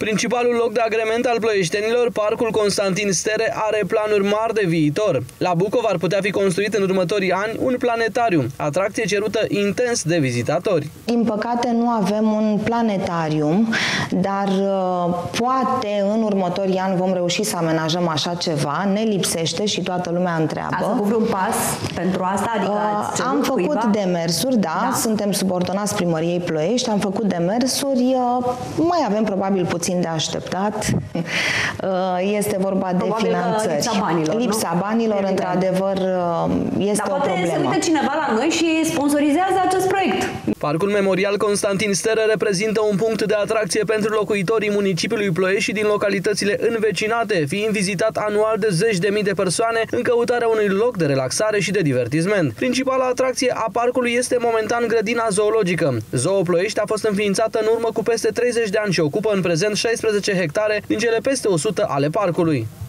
Principalul loc de agrement al ploieștenilor, Parcul Constantin Stere, are planuri mari de viitor. La Bucov ar putea fi construit în următorii ani un planetariu, atracție cerută intens de vizitatori. Din păcate nu avem un planetarium, dar poate în următorii ani vom reuși să amenajăm așa ceva. Ne lipsește și toată lumea întreabă. Ați făcut vreun pas pentru asta? Adică am făcut demersuri, da, suntem subordonați Primăriei Ploiești, am făcut demersuri, mai avem probabil puțin de așteptat. Este vorba de finanțări. Lipsa banilor, într-adevăr, este o problemă. Dar poate se uită cineva la noi și sponsorizează acest proiect. Parcul Memorial Constantin Stere reprezintă un punct de atracție pentru locuitorii municipiului Ploiești și din localitățile învecinate, fiind vizitat anual de zeci de mii de persoane în căutarea unui loc de relaxare și de divertisment. Principala atracție a parcului este momentan grădina zoologică. Zoo Ploiești a fost înființată în urmă cu peste 30 de ani și ocupă în prezent 16 hectare din cele peste 100 ale parcului.